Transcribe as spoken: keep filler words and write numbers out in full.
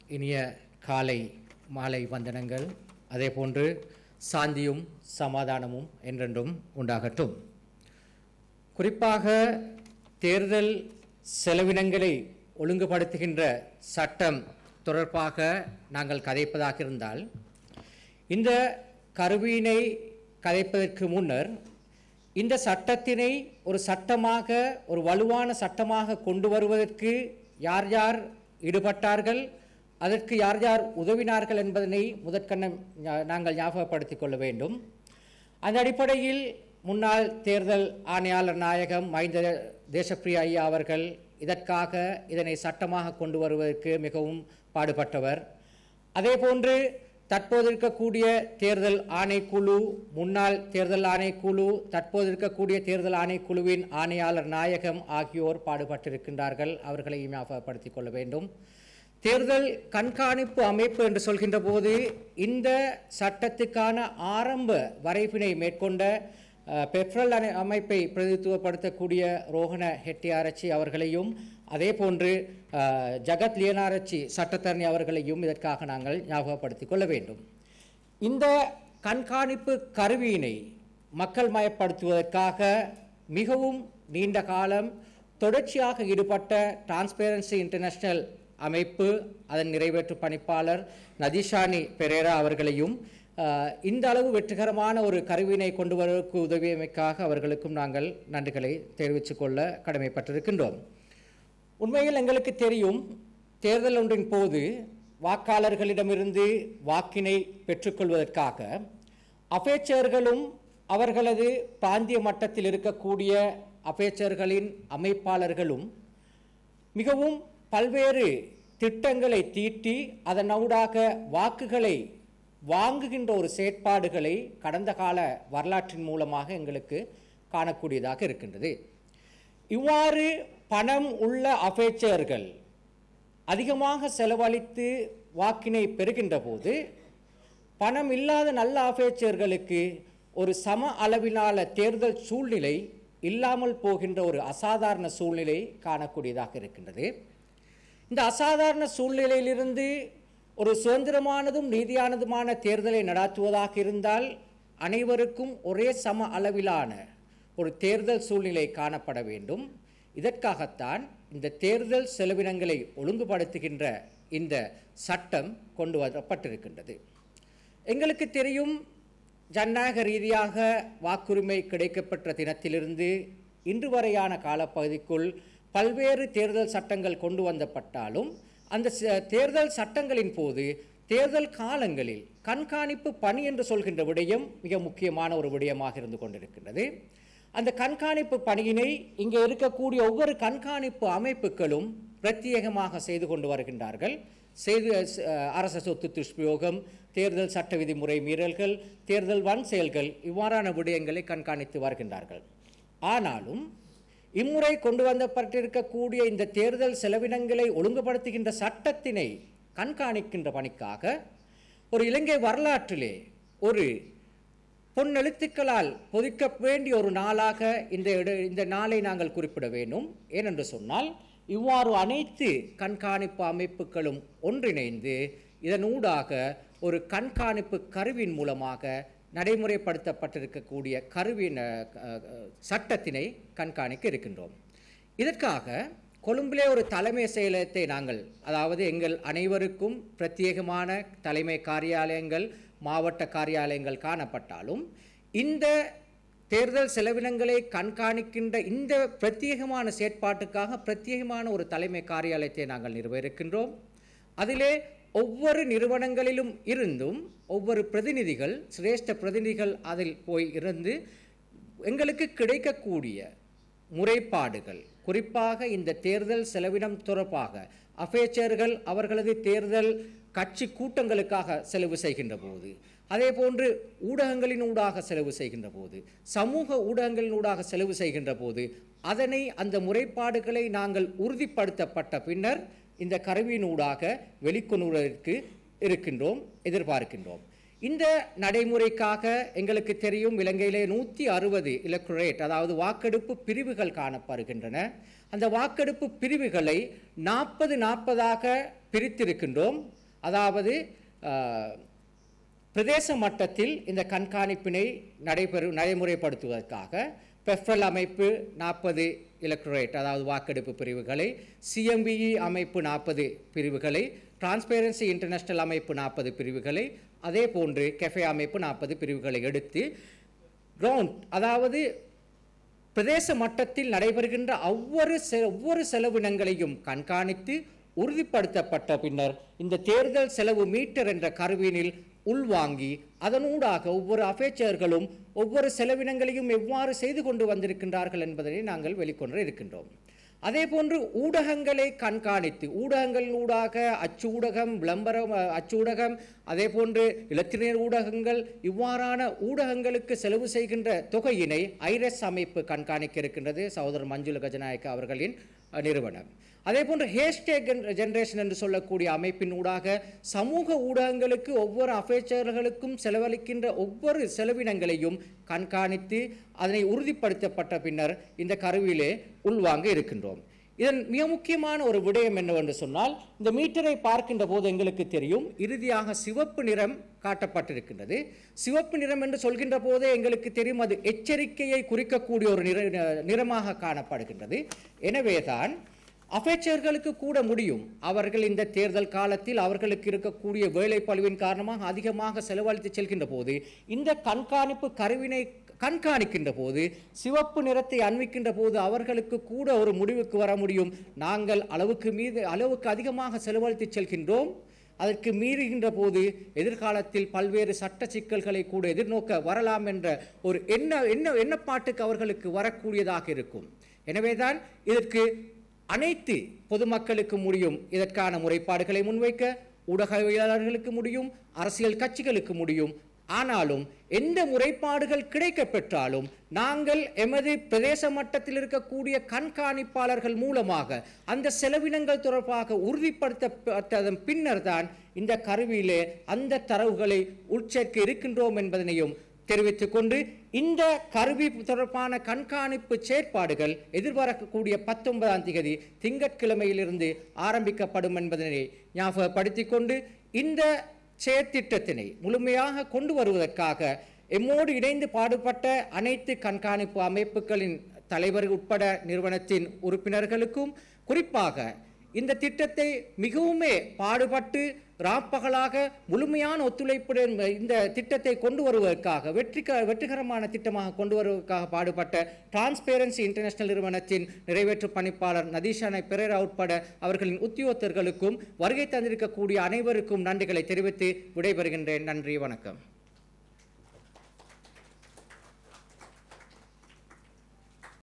இனிய காலை மாலை வந்தனங்கள். அதே போன்று சாந்தியும் சமாதானமும் என்றென்றும் உண்டாகட்டும். குறிப்பாக தேர்தல் செலவினங்களை ஒழுங்குபடுத்துகின்ற சட்டம் தொடர்பாக நாங்கள் கதைப்பதாக இருந்தால், இந்த கருவியினை கதைப்பதற்கு முன்னர் இந்த சட்டத்தினை ஒரு சட்டமாக, ஒரு வலுவான சட்டமாக கொண்டு வருவதற்கு யார் யார் ஈடுபட்டார்கள், அதற்கு யார் யார் உதவினார்கள் என்பதனை முதற்கண்ண நாங்கள் ஞாபகப்படுத்திக் கொள்ள வேண்டும். அந்த அடிப்படையில் முன்னாள் தேர்தல் ஆணையாளர் நாயகம் மஹிந்த தேசப்பிரிய ஐயா அவர்கள் இதற்காக இதனை சட்டமாக கொண்டு வருவதற்கு மிகவும் பாடுபட்டவர். அதே போன்று தற்போது இருக்கக்கூடிய தேர்தல் ஆணைக்குழு, முன்னாள் தேர்தல் ஆணைக்குழு, தற்போது இருக்கக்கூடிய தேர்தல் ஆணைக்குழுவின் ஆணையாளர் நாயகம் ஆகியோர் பாடுபட்டிருக்கின்றார்கள். அவர்களை ஞாபகப்படுத்திக் கொள்ள வேண்டும். தேர்தல் கண்காணிப்பு அமைப்பு என்று சொல்கின்ற போது இந்த சட்டத்துக்கான ஆரம்ப வரைபினை மேற்கொண்ட பெப்ரல் அமைப்பை பிரதித்துவப்படுத்தக்கூடிய ரோஹண ஹெட்டியாரச்சி அவர்களையும், அதே போன்று ஜகத் லியனாரச்சி சட்டத்தரணி அவர்களையும் இதற்காக நாங்கள் ஞாபகப்படுத்திக் கொள்ள வேண்டும். இந்த கண்காணிப்பு கருவியினை மக்கள் மயப்படுத்துவதற்காக மிகவும் நீண்ட காலம் தொடர்ச்சியாக ஈடுபட்ட டிரான்ஸ்பேரன்சி இன்டர்நேஷனல் அமைப்பு, அதன் நிறைவேற்று பணிப்பாளர் நதிஷானி பெரேரா அவர்களையும் இந்த அளவு வெற்றிகரமான ஒரு கருவினை கொண்டு வருவதற்கு உதவியமைக்காக அவர்களுக்கும் நாங்கள் நன்றிகளை தெரிவித்துக் கொள்ள கடமைப்பட்டிருக்கின்றோம். உண்மையில் எங்களுக்கு தெரியும், தேர்தல் ஒன்றின் போது வாக்காளர்களிடமிருந்து வாக்கினை பெற்றுக்கொள்வதற்காக அபேச்சர்களும் அவர்களது பிராந்திய மட்டத்தில் இருக்கக்கூடிய அபேச்சர்களின் அமைப்பாளர்களும் மிகவும் பல்வேறு திட்டங்களை தீட்டி அதனூடாக வாக்குகளை வாங்குகின்ற ஒரு செயற்பாடுகளை கடந்த கால வரலாற்றின் மூலமாக எங்களுக்கு காணக்கூடியதாக இருக்கின்றது. இவ்வாறு பணம் உள்ள அபேச்சர்கள் அதிகமாக செலவழித்து வாக்கினை பெறுகின்ற போது, பணம் இல்லாத நல்ல அபேச்சர்களுக்கு ஒரு சம அளவிலான தேர்தல் சூழ்நிலை இல்லாமல் போகின்ற ஒரு அசாதாரண சூழ்நிலை காணக்கூடியதாக இருக்கின்றது. இந்த அசாதாரண சூழ்நிலையிலிருந்து ஒரு சுதந்திரமானதும் நீதியானதுமான தேர்தலை நடாத்துவதாக இருந்தால் அனைவருக்கும் ஒரே சம அளவிலான ஒரு தேர்தல் சூழ்நிலை காணப்பட வேண்டும். இதற்காகத்தான் இந்த தேர்தல் செலவினங்களை ஒழுங்குபடுத்துகின்ற இந்த சட்டம் கொண்டு வரப்பட்டிருக்கின்றது. எங்களுக்கு தெரியும், ஜனநாயக ரீதியாக வாக்குரிமை கிடைக்கப்பெற்ற தினத்திலிருந்து இன்று வரையான காலப்பகுதிக்குள் பல்வேறு தேர்தல் சட்டங்கள் கொண்டு வந்தப்பட்டாலும், அந்த தேர்தல் சட்டங்களின் போது தேர்தல் காலங்களில் கண்காணிப்பு பணி என்று சொல்கின்ற விடயம் மிக முக்கியமான ஒரு விடயமாக இருந்து கொண்டிருக்கின்றது. அந்த கண்காணிப்பு பணியினை இங்கே இருக்கக்கூடிய ஒவ்வொரு கண்காணிப்பு அமைப்புகளும் பிரத்யேகமாக செய்து கொண்டு வருகின்றார்கள். செய்து அரச சொத்து துஷ்பிரயோகம், தேர்தல் சட்ட விதிமுறை மீறல்கள், தேர்தல் வன் செயல்கள், இவ்வாறான விடயங்களை கண்காணித்து வருகின்றார்கள். ஆனாலும் இம்முறை கொண்டு வந்தப்பட்டிருக்கக்கூடிய இந்த தேர்தல் செலவினங்களை ஒழுங்குபடுத்துகின்ற சட்டத்தினை கண்காணிக்கின்ற பணிக்காக ஒரு இலங்கை வரலாற்றிலே ஒரு பொன்னெழுத்துக்களால் பொதிக்க வேண்டிய ஒரு நாளாக இந்த இந்த நாளை நாங்கள் குறிப்பிட வேண்டும். ஏனென்று சொன்னால், இவ்வாறு அனைத்து கண்காணிப்பு அமைப்புகளும் ஒன்றிணைந்து இதனூடாக ஒரு கண்காணிப்பு கருவியின் மூலமாக நடைமுறைப்படுத்தப்பட்டிருக்கக்கூடிய கருவியின் சட்டத்தினை கண்காணிக்க இருக்கின்றோம். இதற்காக கொழும்பிலே ஒரு தலைமை செயலகத்தை நாங்கள், அதாவது எங்கள் அனைவருக்கும் பிரத்யேகமான தலைமை காரியாலயங்கள், மாவட்ட காரியாலயங்கள் காணப்பட்டாலும், இந்த தேர்தல் செலவினங்களை கண்காணிக்கின்ற இந்த பிரத்யேகமான செயற்பாட்டுக்காக பிரத்யேகமான ஒரு தலைமை காரியாலயத்தை நாங்கள் நிறுவ இருக்கின்றோம். அதிலே ஒவ்வொரு நிறுவனங்களிலும் இருந்தும் ஒவ்வொரு பிரதிநிதிகள், சிரேஷ்ட பிரதிநிதிகள் அதில் போய் இருந்து எங்களுக்கு கிடைக்கக்கூடிய முறைப்பாடுகள், குறிப்பாக இந்த தேர்தல் செலவினம் தொடர்பாக அபேச்சர்கள் அவர்களது தேர்தல் கட்சி கூட்டங்களுக்காக செலவு செய்கின்ற போது, அதே போன்று ஊடகங்களின் ஊடாக செலவு செய்கின்ற போது, சமூக ஊடகங்களின் ஊடாக செலவு செய்கின்ற போது, அதனை அந்த முறைப்பாடுகளை நாங்கள் உறுதிப்படுத்தப்பட்ட பின்னர் இந்த கருவியினூடாக வெளிக்கொணர்வதற்கு இருக்கின்றோம், எதிர்பார்க்கின்றோம். இந்த நடைமுறைக்காக எங்களுக்கு தெரியும் இலங்கையிலே நூற்றி அறுபது எலக்டரேட் அதாவது வாக்கெடுப்பு பிரிவுகள் காணப்படுகின்றன. அந்த வாக்கெடுப்பு பிரிவுகளை நாற்பது நாற்பதாக பிரித்திருக்கின்றோம். அதாவது பிரதேச மட்டத்தில் இந்த கண்காணிப்பினை நடைபெறு நடைமுறைப்படுத்துவதற்காக பெஃப்ரல் அமைப்பு நாற்பது எலக்டரேட் அதாவது வாக்கெடுப்பு பிரிவுகளை, சிஎம்பிஇ அமைப்பு நாற்பது பிரிவுகளை, டிரான்ஸ்பேரன்சி இன்டர்நேஷனல் அமைப்பு நாற்பது பிரிவுகளை, அதே போன்று கெஃபே அமைப்பு நாற்பது பிரிவுகளை எடுத்து கிரவுண்ட் அதாவது பிரதேச மட்டத்தில் நடைபெறுகின்ற ஒவ்வொரு ஒவ்வொரு செலவினங்களையும் கண்காணித்து உறுதிப்படுத்தப்பட்ட பின்னர் இந்த தேர்தல் செலவு மீட்டர் என்ற கருவியினில் உள்வாங்கி அதனூடாக ஒவ்வொரு அபேச்சர்களும் ஒவ்வொரு செலவினங்களையும் எவ்வாறு செய்து கொண்டு வந்திருக்கின்றார்கள் என்பதனை நாங்கள் வெளிக்கொண்டு இருக்கின்றோம். அதே போன்று ஊடகங்களை கண்காணித்து ஊடகங்களூடாக அச்சு ஊடகம், விளம்பரம் அச்சூடகம், அதே போன்று இலத்திரனியல் ஊடகங்கள் இவ்வாறான ஊடகங்களுக்கு செலவு செய்கின்ற தொகையினை ஐரெஸ் அமைப்பு கண்காணிக்க இருக்கின்றது, சகோதரர் மஞ்சுள கஜநாயக்க அவர்களின் நிறுவனம். அதே போன்று ஹேஷ்டேக் ஜெனரேஷன் என்று சொல்லக்கூடிய அமைப்பின் ஊடாக சமூக ஊடகங்களுக்கு ஒவ்வொரு அபேச்சர்களுக்கும் செலவழிக்கின்ற ஒவ்வொரு செலவினங்களையும் கண்காணித்து அதனை உறுதிப்படுத்தப்பட்ட பின்னர் இந்த கருவியிலே உள்வாங்க இருக்கின்றோம். இதன் மிக முக்கியமான ஒரு விடயம் என்னவென்று சொன்னால், இந்த மீட்டரை பார்க்கின்ற போது எங்களுக்கு தெரியும் இறுதியாக சிவப்பு நிறம் காட்டப்பட்டிருக்கின்றது. சிவப்பு நிறம் என்று சொல்கின்ற போதே எங்களுக்கு தெரியும் அது எச்சரிக்கையை குறிக்கக்கூடிய ஒரு நிற நிறமாக காணப்படுகின்றது. எனவேதான் அபேச்சர்களுக்கு கூட முடியும் அவர்கள் இந்த தேர்தல் காலத்தில் அவர்களுக்கு இருக்கக்கூடிய வேலை பளுவின் காரணமாக அதிகமாக செலவழித்து செல்கின்ற போது இந்த கண்காணிப்பு கருவினை கண்காணிக்கின்ற போது சிவப்பு நிறத்தை அண்மிக்கின்ற போது அவர்களுக்கு கூட ஒரு முடிவுக்கு வர முடியும், நாங்கள் அளவுக்கு மீது அளவுக்கு அதிகமாக செலவழித்து செல்கின்றோம், அதற்கு மீறுகின்ற போது எதிர்காலத்தில் பல்வேறு சட்ட சிக்கல்களை கூட எதிர்நோக்க வரலாம் என்ற ஒரு எண்ண எண்ண எண்ணப்பாட்டுக்கு அவர்களுக்கு வரக்கூடியதாக இருக்கும். எனவேதான் இதற்கு அனைத்து பொதுமக்களுக்கு முடியும் இதற்கான முறைப்பாடுகளை முன்வைக்க, ஊடகவியலாளர்களுக்கு முடியும், அரசியல் கட்சிகளுக்கு முடியும். ஆனாலும் எந்த முறைப்பாடுகள் கிடைக்க பெற்றாலும் நாங்கள் எமது பிரதேச மட்டத்தில் இருக்கக்கூடிய கண்காணிப்பாளர்கள் மூலமாக அந்த செலவினங்கள் தொடர்பாக உறுதிப்படுத்தப்பட்டதன் பின்னர் தான் இந்த கருவியிலே அந்த தரவுகளை உட்சேர்க்க இருக்கின்றோம் என்பதனையும் தெரிவித்துக் கொண்டு இந்த கருவி தொடர்பான கண்காணிப்பு செயற்பாடுகள் எதிர்பார்க்கக்கூடிய பத்தொன்பதாம் தேதி திங்கட்கிழமையிலிருந்து ஆரம்பிக்கப்படும் என்பதனை ஞாபகப்படுத்திக் கொண்டு இந்த செயற்திட்டத்தினை முழுமையாக கொண்டு வருவதற்காக எம்மோடு இணைந்து பாடுபட்ட அனைத்து கண்காணிப்பு அமைப்புகளின் தலைவர் உட்பட நிறுவனத்தின் உறுப்பினர்களுக்கும், குறிப்பாக இந்த திட்டத்தை மிகவுமே பாடுபட்டு ராப்பகலாக முழுமையான ஒத்துழைப்புடன் இந்த திட்டத்தை கொண்டு வருவதற்காக வெற்றிக வெற்றிகரமான திட்டமாக கொண்டு வருவதற்காக பாடுபட்ட டிரான்ஸ்பேரன்சி இன்டர்நேஷனல் நிறுவனத்தின் நிறைவேற்று பணிப்பாளர் நதீஷானை பெரேரா உட்பட அவர்களின் உத்தியோகத்தர்களுக்கும் வருகை தந்திருக்கக்கூடிய அனைவருக்கும் நன்றிகளை தெரிவித்து விடைபெறுகின்றேன். நன்றி, வணக்கம்.